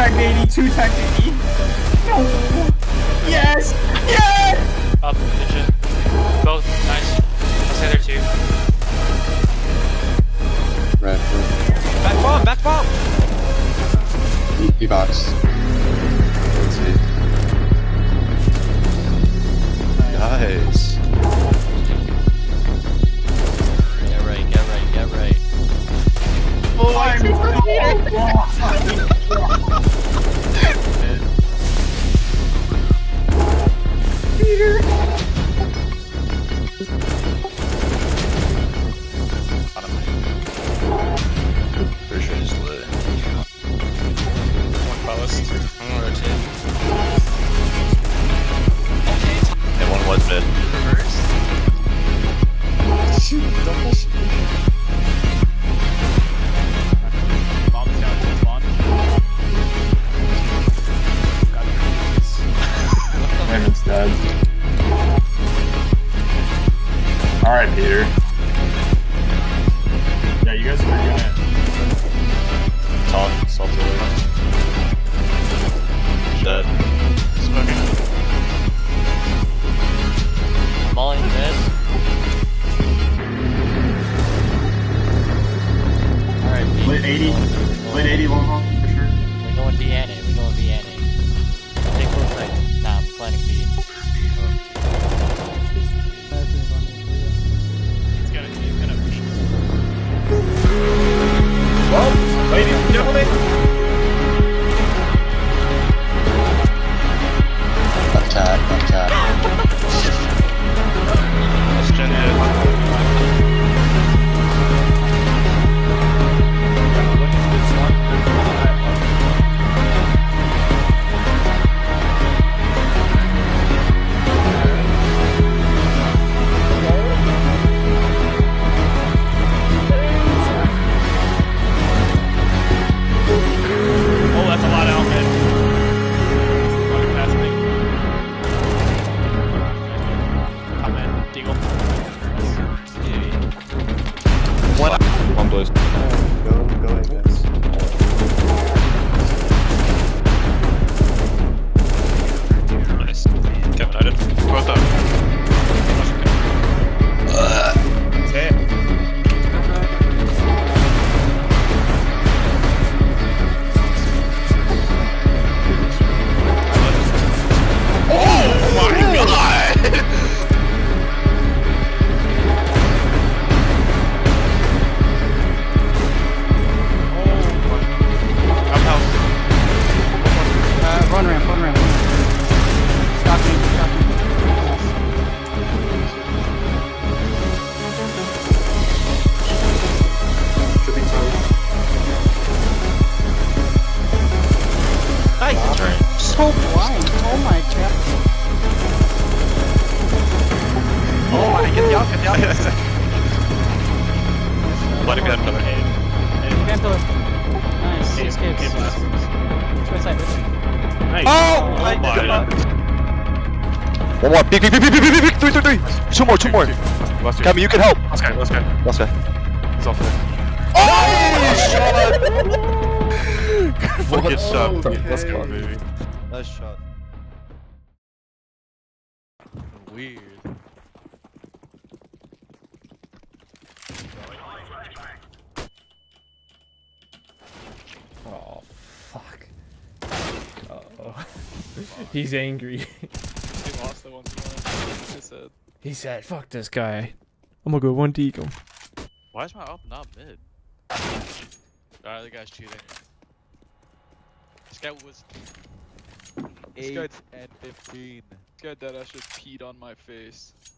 tagged 80, 2 tagged 80. No! Yes! Yes! Up, ninja. Both, nice. I'll say there too. Red. Back bomb! He box. Let's see. Nice. Get right. Oh, I'm Peter! Pretty sure he's lit. One ballast. I'm gonna rotate. And one was mid. Reverse? Shoot, double shoot. Bomb's down to spawn. Raymond's dead. Alright, Peter. Yeah, you guys are gonna... Top, soft away. Dead. Smoking. Molly mid. Alright, Lit 80. Lit 80 long haul, for sure. We're going B and A. Take both sides. Nah, I'm planning B. He's gonna push. Well, ladies and gentlemen. Left tag. Let's gen it. One blows. Go, I guess. Nice. Kevin, I did. Both up. Damn. One ramp. Stop me. Nice turn. So blind. Oh my god. Oh my, get the out. Let him get another nade. Panther. Nice. He escapes. Right side. Nice. Oh my god. One more. Peek. 3. Two more. Kevin, you can help. Last guy. Last guy. He's off there. Oh, shot! Good shot. Let's go, Okay. baby. Nice shot. Weird. Oh, fuck. Uh-oh. He's angry. He lost that one. I said. He said, fuck this guy. I'm gonna go 1D him. Why is my up not mid? Alright, the guy's cheating. This guy was 8 and 15. This guy deadass just peed on my face.